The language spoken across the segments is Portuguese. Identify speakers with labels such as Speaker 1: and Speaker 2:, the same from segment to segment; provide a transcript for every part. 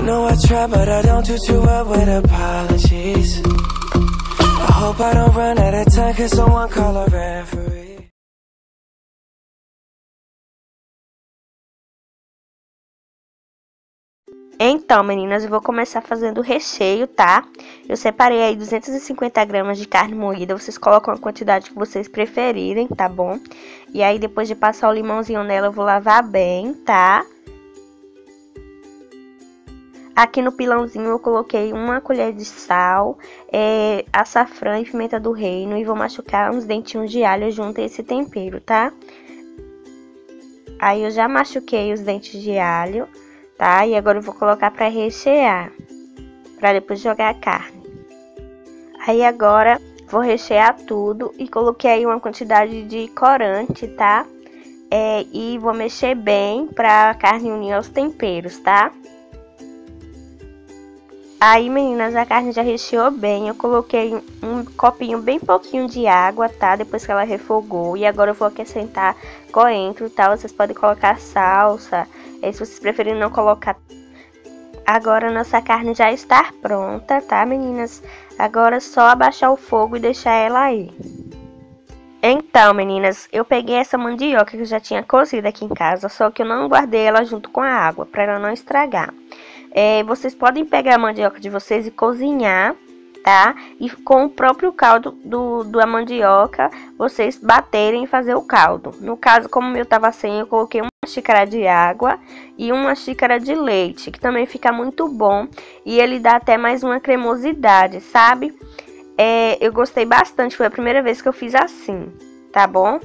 Speaker 1: know I try, but I don't do too well with apologies. I hope I don't run out of time, cause someone call a referee.
Speaker 2: Então, meninas, eu vou começar fazendo o recheio, tá? Eu separei aí 250 gramas de carne moída. Vocês colocam a quantidade que vocês preferirem, tá bom? E aí, depois de passar o limãozinho nela, eu vou lavar bem, tá? Aqui no pilãozinho eu coloquei uma colher de sal, açafrão e pimenta do reino. E vou machucar uns dentinhos de alho junto a esse tempero, tá? Aí eu já machuquei os dentes de alho. Tá? E agora eu vou colocar para rechear, para depois jogar a carne. Aí agora vou rechear tudo e coloquei aí uma quantidade de corante, tá? E vou mexer bem para a carne unir aos temperos, tá? Aí, meninas, a carne já recheou bem. Eu coloquei um copinho bem pouquinho de água, tá? Depois que ela refogou. E agora eu vou acrescentar coentro, tá? Vocês podem colocar salsa, se vocês preferirem não colocar. Agora nossa carne já está pronta, tá, meninas? Agora é só abaixar o fogo e deixar ela aí. Então, meninas, eu peguei essa mandioca que eu já tinha cozido aqui em casa, só que eu não guardei ela junto com a água, para ela não estragar. Vocês podem pegar a mandioca de vocês e cozinhar, tá? E com o próprio caldo da mandioca, vocês baterem e fazer o caldo. No caso, como o meu tava sem, eu coloquei uma xícara de água e uma xícara de leite, que também fica muito bom. E ele dá até mais uma cremosidade, sabe? Eu gostei bastante, foi a primeira vez que eu fiz assim, tá bom?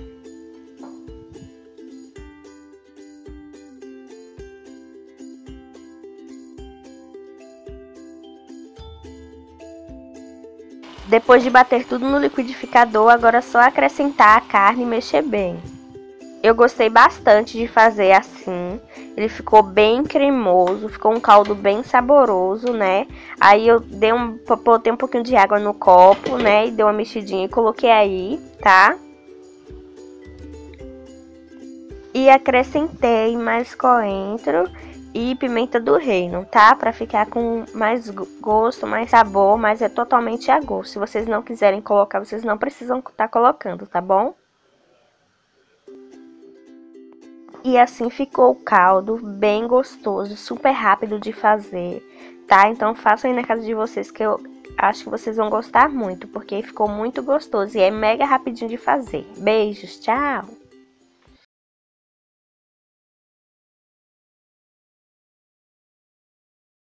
Speaker 2: Depois de bater tudo no liquidificador, agora é só acrescentar a carne e mexer bem. Eu gostei bastante de fazer assim, ele ficou bem cremoso, ficou um caldo bem saboroso, né? Aí eu botei um pouquinho de água no copo, né? E dei uma mexidinha e coloquei aí, tá? E acrescentei mais coentro e pimenta do reino, tá? Pra ficar com mais gosto, mais sabor, mas é totalmente a gosto. Se vocês não quiserem colocar, vocês não precisam estar colocando, tá bom? E assim ficou o caldo, bem gostoso, super rápido de fazer, tá? Então façam aí na casa de vocês, que eu acho que vocês vão gostar muito, porque ficou muito gostoso e é mega rapidinho de fazer. Beijos, tchau!